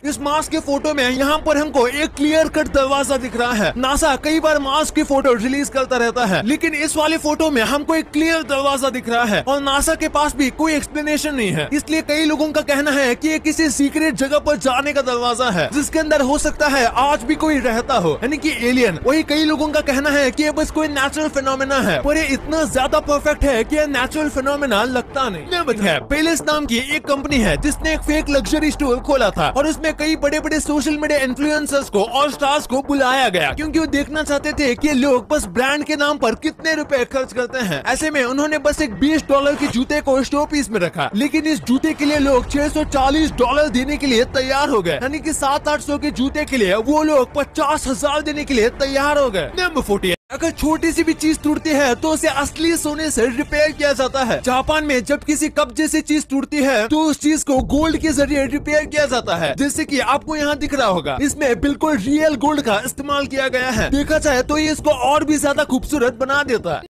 इस मार्स के फोटो में यहाँ पर हमको एक क्लियर कट दरवाजा दिख रहा है। नासा कई बार मार्स की फोटो रिलीज करता रहता है, लेकिन इस वाले फोटो में हमको एक क्लियर दरवाजा दिख रहा है और नासा के पास भी कोई एक्सप्लेनेशन नहीं है। इसलिए कई लोगों का कहना है कि ये किसी सीक्रेट जगह पर जाने का दरवाजा है, जिसके अंदर हो सकता है आज भी कोई रहता हो, यानी कि एलियन। वही कई लोगों का कहना है कि ये बस कोई नेचुरल फिनोमेना है, पर ये इतना ज्यादा परफेक्ट है कि ये नेचुरल फिनोमेना लगता नहीं है। पेलेस नाम की एक कंपनी है जिसने एक फेक लग्जरी स्टोर खोला था और उसमें कई बड़े बड़े सोशल मीडिया इन्फ्लुएंसर्स को और स्टार्स को बुलाया गया, क्योंकि वो देखना चाहते थे कि लोग बस ब्रांड के नाम पर कितने रुपए खर्च करते हैं। ऐसे में उन्होंने बस एक $20 की जूते को स्टोर पीस में रखा, लेकिन इस जूते के लिए लोग $640 देने के लिए तैयार हो गए, यानी कि 700-800 के जूते के लिए वो लोग 50,000 देने के लिए तैयार हो गए। नंबर 48, अगर छोटी सी भी चीज टूटती है तो उसे असली सोने से रिपेयर किया जाता है। जापान में जब किसी कप जैसी चीज टूटती है तो उस चीज को गोल्ड के जरिए रिपेयर किया जाता है, जैसे कि आपको यहाँ दिख रहा होगा। इसमें बिल्कुल रियल गोल्ड का इस्तेमाल किया गया है। देखा जाए तो ये इसको और भी ज्यादा खूबसूरत बना देता है।